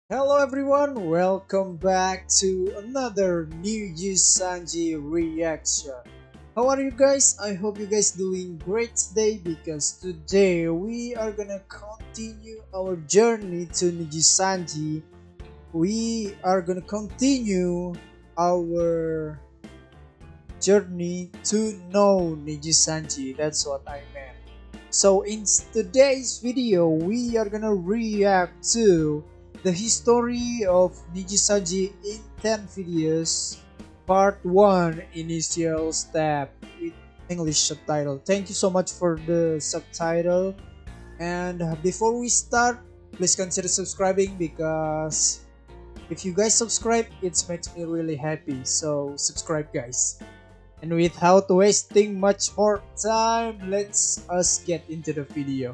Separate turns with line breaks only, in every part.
Hello everyone, welcome back to another New Sanji reaction. How are you guys? I hope you guys doing great today because today we are gonna continue our journey to Niji Sanji. We are gonna continue our journey to know Niji Sanji. That's what I meant. So in today's video, we are gonna react to the history of Nijisanji in 10 videos, part 1, initial step with English subtitle. Thank you so much for the subtitle. And before we start, please consider subscribing because if you guys subscribe, it makes me really happy. So subscribe guys. And without wasting much more time, let's us get into the video.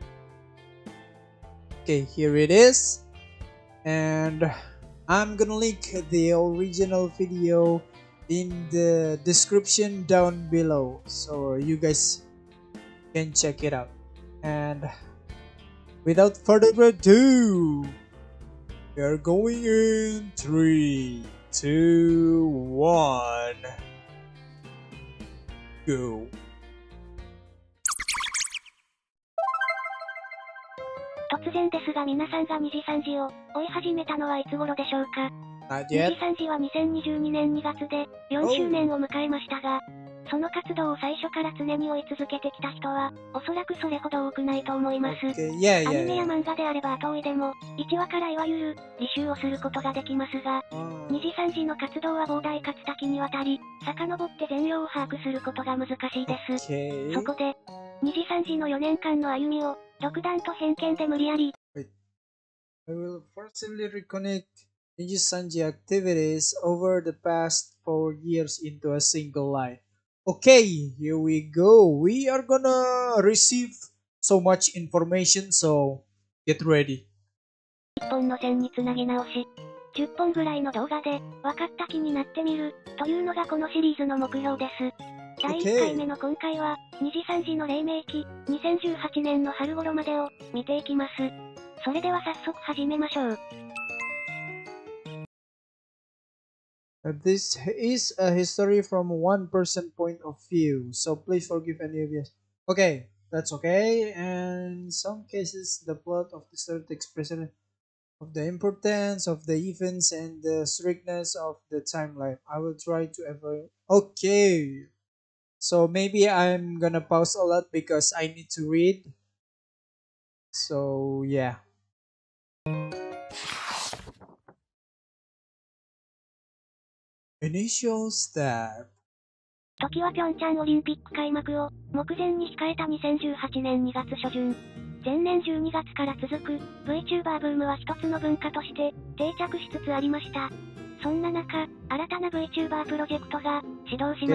Okay, here it is. And I'm gonna link the original video in the description down below so you guys can check it out. And without further ado, we are going in 3, 2, 1, go.
突然ですが皆さんが2次3次を追い始めたのはいつ頃でしょうか。2次3次は2022年2月で4周年を迎えましたが、その活動を最初から常に追い続けてきた人はおそらくそれほど多くないと思います。アニメや漫画であれば後追いでも1話からいわゆる履修をすることができますが、2次3次の活動は膨大かつ多岐にわたり、遡って全容を把握することが難しいです。そこで2次3次の4年間の歩みを独断と偏見で無理やり。
I will forcibly reconnect Niji Sanji activities over the past 4 years into a single life. Okay, here we go. We are gonna receive so much information, so get ready.
1本の線につなぎ直し、10本ぐらいの動画で分かった気になってみるというのがこのシリーズの目標です。第1回目の今回は、2次3次の黎明期、2018年の春頃までを見ていきます。それでは早速始めましょう。
This is a history from one person point of view, so please forgive any of you. Okay, that's okay. And in some cases, the plot of the story takes precedence of the importance of the events and the strictness of the timeline. I will try to avoid. Okay. So maybe I'm gonna pause a lot because I need to read. So yeah. Initial step.
時はピョンチャンオリンピック開幕を目前に控えた2018年2月初旬。前年12月から続く VTuber ブームは一つの文化として定着しつつありました。そんな中、新たな VTuber プロジェクトが始動します。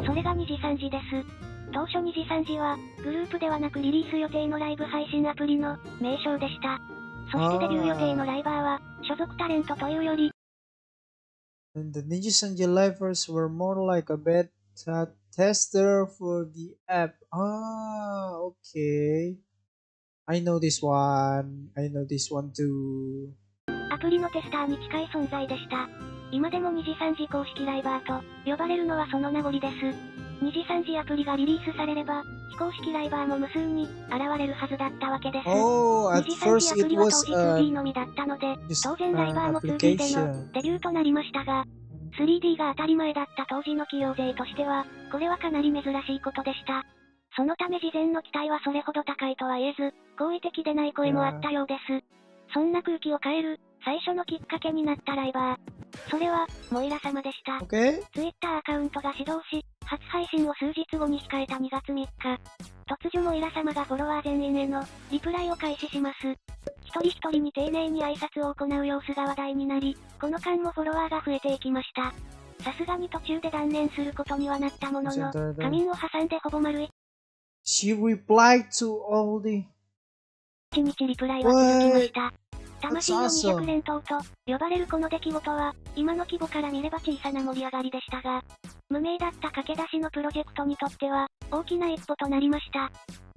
それが2次3次です。当初2次3次はグループではなくリリース予定のライブ配信アプリの名称でした。そしてデビュー予定のライバーは所属タレントというより、
And the Niji Sanji lifers were more like a beta tester for the app. Ah, okay. I know this one. I know this one too.
アプリのテスターに近い存在でした。今でも2次3次公式ライバーと呼ばれるのはその名残です。2次3次アプリがリリースされれば、非公式ライバーも無数に現れるはずだったわけです。2次3次アプリは当時 2D のみだったので、当然ライバーも 2D でのデビューとなりましたが、3D が当たり前だった当時の企業勢としては、これはかなり珍しいことでした。そのため事前の期待はそれほど高いとは言えず、好意的でない声もあったようです。そんな空気を変える最初のきっかけになったライバー。それは、モイラ様でした。Twitter アカウントが始動し、初配信を数日後に控えた2月3日。突如モイラ様がフォロワー全員へのリプライを開始します。一人一人に丁寧に挨拶を行う様子が話題になり、この間もフォロワーが増えていきました。さすがに途中で断念することにはなったものの、仮眠を挟んでほぼ丸
She replied to all the
1日リプライは続きました。魂の200連投と呼ばれるこの出来事は、今の規模から見れば小さな盛り上がりでしたが、無名だった駆け出しのプロジェクトにとっては、大きな一歩となりました。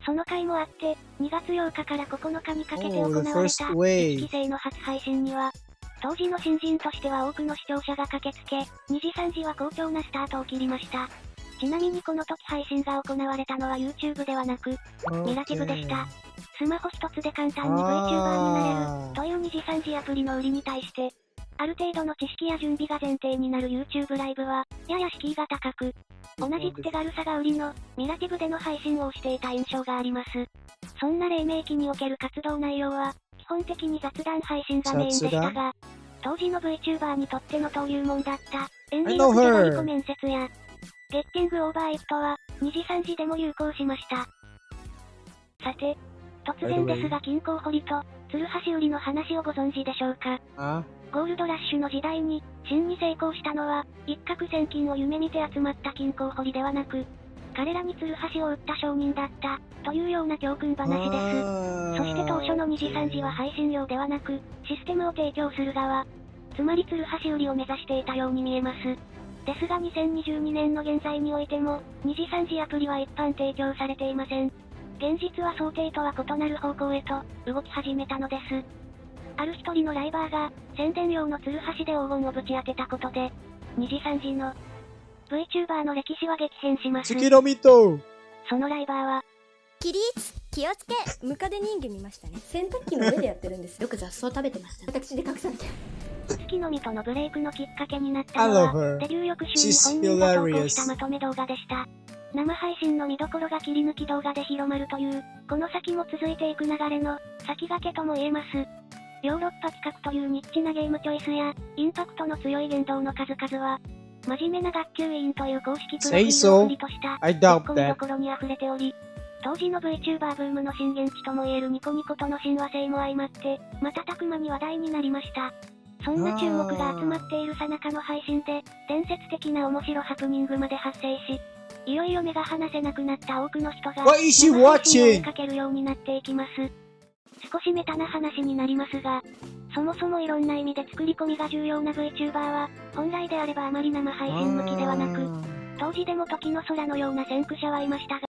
その回もあって、2月8日から9日にかけて行
Oh,
わ
the
れた、
first
1
wave.
期生の初配信には、当時の新人としては多くの視聴者が駆けつけ、2時3時は好調なスタートを切りました。ちなみにこの時配信が行われたのは YouTube ではなく、ミラティブでした。スマホ一つで簡単に VTuber になれる、という2時3時アプリの売りに対して、ある程度の知識や準備が前提になる YouTube ライブは、やや敷居が高く、同じく手軽さが売りの、ミラティブでの配信をしていた印象があります。そんな黎明期における活動内容は、基本的に雑談配信がメインでしたが、当時の VTuber にとっての登竜門だった、エンリーのじゃがりこ面接や、ゲッティングオーバーイットは、2時3時でも流行しました。さて、突然ですが金鉱掘りと、ツルハシ売りの話をご存知でしょうか。ゴールドラッシュの時代に、真に成功したのは、一攫千金を夢見て集まった金鉱掘りではなく、彼らにツルハシを売った商人だった、というような教訓話です。そして当初の2時3時は配信料ではなく、システムを提供する側、つまりツルハシ売りを目指していたように見えます。ですが2022年の現在においても、2時3時アプリは一般提供されていません。現実は想定とは異なる方向へと、動き始めたのです。ある一人のライバーが、宣伝用のツルハシで黄金をぶち当てたことで、2時3時の VTuber の歴史は激変します。
月のミト。
そのライバーは、
起立気をつけムカデ人間見ましたね。洗濯機の上でやってるんです。よく雑草食べてました。私で隠されて。
月のミトのブレイクのきっかけになったのは、デビュー翌週に本人が投稿したまとめ動画でした。生配信の見どころが切り抜き動画で広まるという、この先も続いていく流れの、先駆けとも言えます。ヨーロッパ企画というニッチなゲームチョイスや、インパクトの強い言動の数々は、真面目な学級委員という公式プロフィールを振りとした、ツッコミどころに溢れており、当時の VTuber ブームの震源地とも言えるニコニコとの親和性も相まって、瞬く間に話題になりました。そんな注目が集まっている最中の配信で、伝説的な面白ハプニングまで発生し、いよいよ目が離せなくなった多くの人が、生配信を追いかけるようになっていきます。少しメタな話になりますが、そもそもいろんな意味で作り込みが重要な VTuber は、本来であればあまり生配信向きではなく、当時でも時の空のような先駆者はいましたが、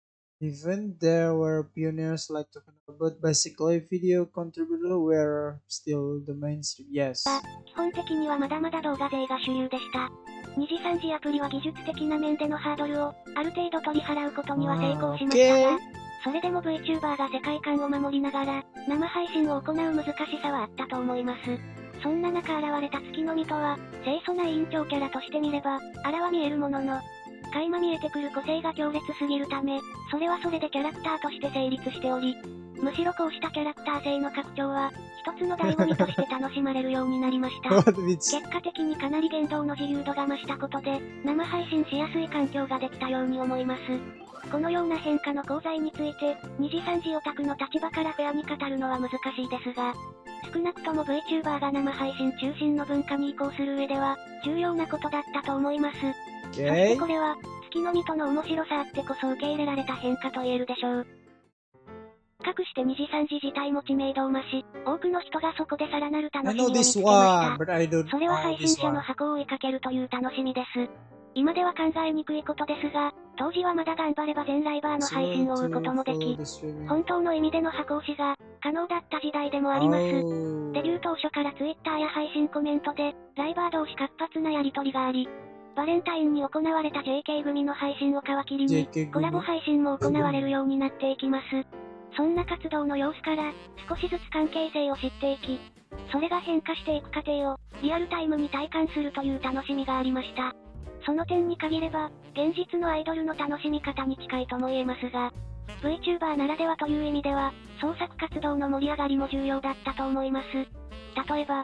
Even there were pioneers like talking about basically video contributor were still the mainstream. Yes.
基本的にはまだまだ動画勢が主流でした。2時3時アプリは技術的な面でのハードルをある程度取り払うことには成功しましたが、それでも VTuber が世界観を守りながら生配信を行う難しさはあったと思います。そんな中現れた月の実とは、清楚な委員長キャラとして見れば、あらは見えるものの、垣間見えてくる個性が強烈すぎるため、それはそれでキャラクターとして成立しており、むしろこうしたキャラクター性の拡張は、一つの醍醐味として楽しまれるようになりました。結果的にかなり言動の自由度が増したことで、生配信しやすい環境ができたように思います。このような変化の功罪について、2時3時オタクの立場からフェアに語るのは難しいですが、少なくとも VTuber が生配信中心の文化に移行する上では、重要なことだったと思います。そしてこれは、月の実との面白さあってこそ受け入れられた変化と言えるでしょう。かくして2時3時自体も知名度を増し、多くの人がそこでさらなる楽しみを見つけました。それは配信者の箱を追いかけるという楽しみです。今では考えにくいことですが、当時はまだ頑張れば全ライバーの配信を追うこともでき、本当の意味での箱押しが可能だった時代でもあります。デビュー当初から Twitter や配信コメントで、ライバー同士活発なやり取りがあり、バレンタインに行われた JK 組の配信を皮切りに、コラボ配信も行われるようになっていきます。そんな活動の様子から、少しずつ関係性を知っていき、それが変化していく過程を、リアルタイムに体感するという楽しみがありました。その点に限れば、現実のアイドルの楽しみ方に近いとも言えますが、VTuber ならではという意味では、創作活動の盛り上がりも重要だったと思います。例えば、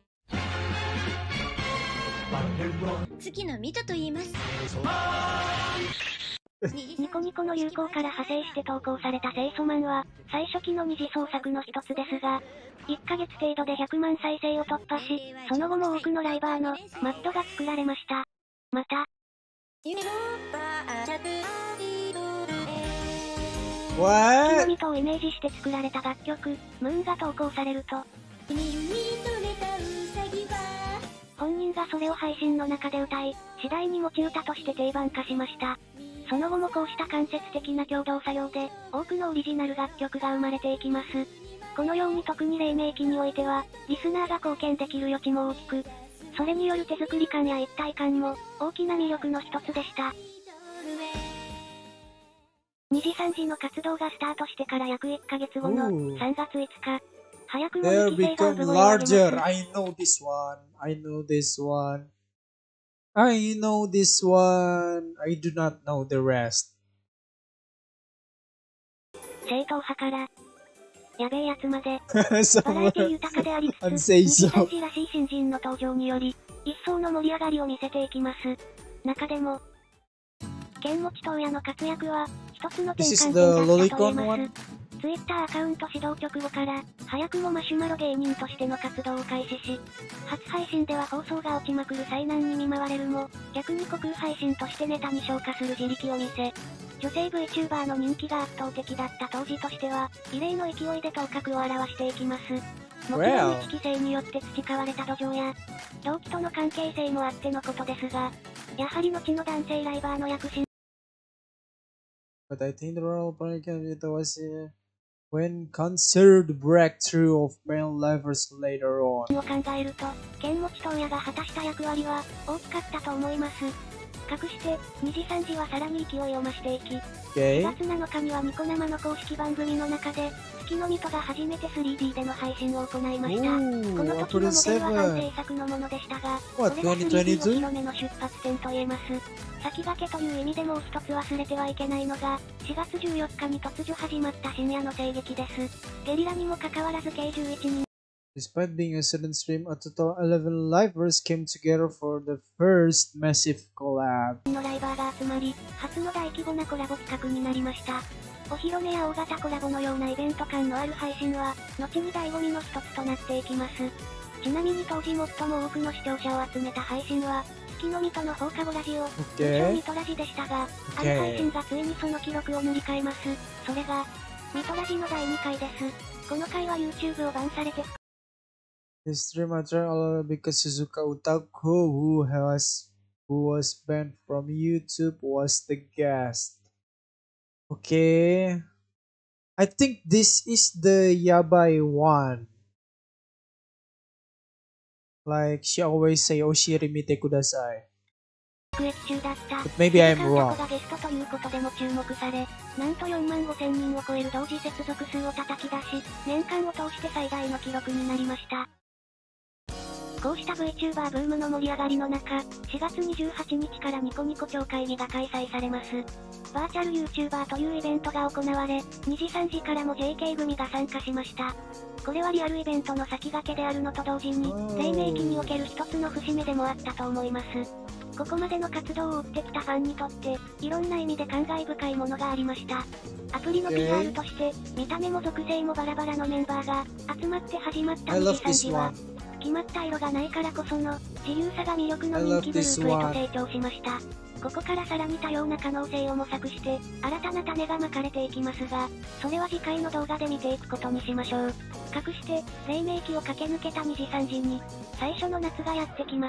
月のミトと言います。
ニコニコの流行から派生して投稿された清楚マンは、最初期の二次創作の一つですが、1ヶ月程度で100万再生を突破し、その後も多くのライバーのマッドが作られました。また、月の実とをイメージして作られた楽曲、ムーンが投稿されると、本人がそれを配信の中で歌い、次第に持ち歌として定番化しました。 その後もこうした間接的な共同作業で、多くのオリジナル楽曲が生まれていきます。このように特に黎明期においては、リスナーが貢献できる余地も大きく、それによる手作り感や一体感も、大きな魅力の一つでした。2次3次の活動がスタートしてから約1ヶ月後の3月5日、早くも2期生が産声を上げます。
I know this one. I know this one. I know this one. I do not know the rest.
正統派から、やべえやつまで、
Someone
バラエティ豊かでありつつ、
say
2次
so.
3次らしい新人の登場により、一層の盛り上がりを見せていきます。中でも、剣持東也の活躍は、一つの転
This
換
is
点
the
だったと言
lolicon
えま
one?
す。Twitter アカウント始動直後から、早くもマシュマロ芸人としての活動を開始し、初配信では放送が落ちまくる災難に見舞われるも、逆に虚空配信としてネタに昇華する自力を見せ、女性 VTuber の人気が圧倒的だった当時としては、異例の勢いで頭角を現していきます。もちろん1期生によって培われた土壌や、同期との関係性もあってのことですが、やはり後の男性ライバーの躍進
But I think the role was when considered breakthrough of male livers later on.
を考えると、剣持東也が果たした役割は大きかったと思います。かくして、2次3次はさらに勢いを増していき、4月7日にはニコ生の公式番組の中で、月の水戸が初めて 3D での配信を行いました。この時のモデルは反制作のものでしたが、これが 3D お披露目の出発点と言えます。先駆けという意味でもう一つ忘れてはいけないのが、4月14日に突如始まった深夜の声劇です。ゲリラにもかかわらず計11人。
Despite being a sudden stream, a total 11 livers came together for the first massive collab.
のライバーが集まり、初の大規模なコラボ企画になりました。お披露目や大型コラボのようなイベント感のある配信は、後に醍醐味の一つとなっていきます。ちなみに当時最も多くの視聴者を集めた配信は、月の水戸の放課後ラジオ、通称ミトラジでしたが、ある配信がついにその記録を塗り替えます。それが、ミトラジの第2回です。この回は YouTube をバンされて、
The streamer tried because Suzuka Utaku, who was banned from YouTube, was the guest. Okay, I think this is the Yabai one. Like she always say, "Oshiri mite kudasai."
服役中だった。
But maybe I'm
監
wrong.
督がゲストということでも注目され、なんと4万5000人を超える同時接続数を叩き出し、年間を通して最大の記録になりました。こうした VTuber ブームの盛り上がりの中、4月28日からニコニコ超会議が開催されます。バーチャル YouTuber というイベントが行われ、2次3次からも JK 組が参加しました。これはリアルイベントの先駆けであるのと同時に、黎明期における一つの節目でもあったと思います。ここまでの活動を追ってきたファンにとって、いろんな意味で感慨深いものがありました。アプリの PR として、見た目も属性もバラバラのメンバーが集まって始まった2次3次は、決まった色がないからこその自由さが魅力の人気グループへと成長しました。ここからさらに多様な可能性を模索して、新たな種がまかれていきますが、それは次回の動画で見ていくことにしましょう。かくして、黎明期を駆け抜けた2次3次に、最初の夏がやってきます。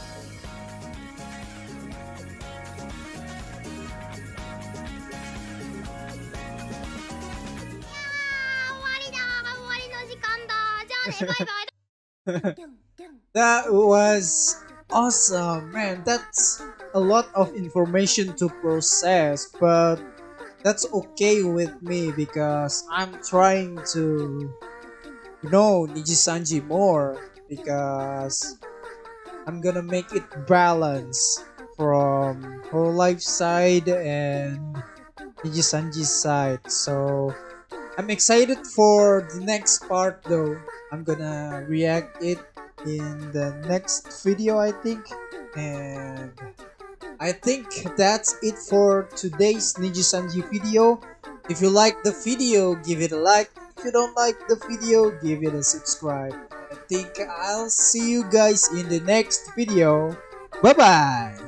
That was awesome, man. That's a lot of information to process, but that's okay with me because I'm trying to know Nijisanji more because I'm gonna make it balance from whole life side and Nijisanji's side. So I'm excited for the next part though. I'm gonna react it in the next video, I think. And I think that's it for today's Nijisanji video. If you like the video, give it a like. If you don't like the video, give it a subscribe. I think I'll see you guys in the next video. Bye bye.